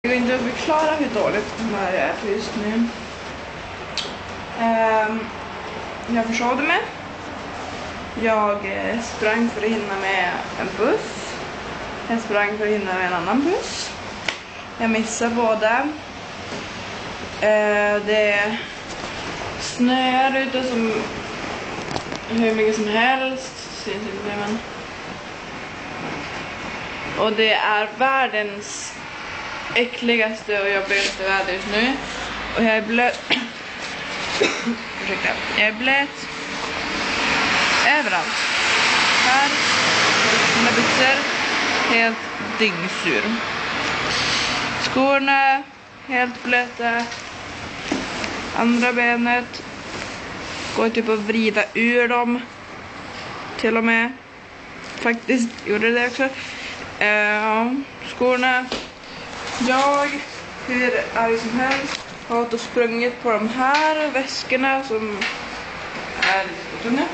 Jag går inte att förklara hur dåligt humör jag är på just nu. Jag försovde mig. Jag sprang för att hinna med en buss. Jag sprang för att hinna med en annan buss. Jag missade båda. Det snöar ute som hur mycket som helst. Syns inte, men... Och det är världens äckligaste och jobbigaste väder just nu. Och jag är blöt. Ursäkta. Jag är blöt överallt. Här, mina byxor, helt dyngsur. Skorna, helt blöta. Andra benet går typ att vrida ur dem. Till och med. Faktiskt gjorde det också. Skorna. Jag, hur arg som helst, har åt och sprungit på de här väskorna som är lite tunga.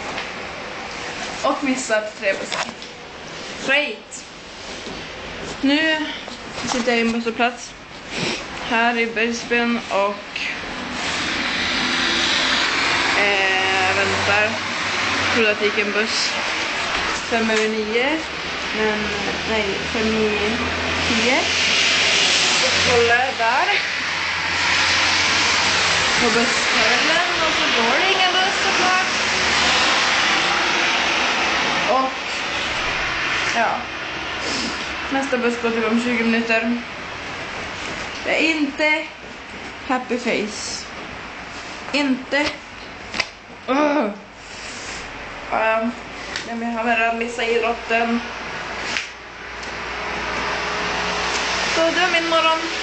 Och missat 3 bussar. Great! Nu sitter jag i en busshållplats här i Brisbane och väntar. Trodde att det gick en buss 5:09, men nej, 5:10. Och kollar där på busskörlen och så går det ingen buss såklart. Och ja, nästa buss går typ om 20 minuter. Det är inte happy face. Inte. Jag har redan missat idrotten. Så det var min morgon.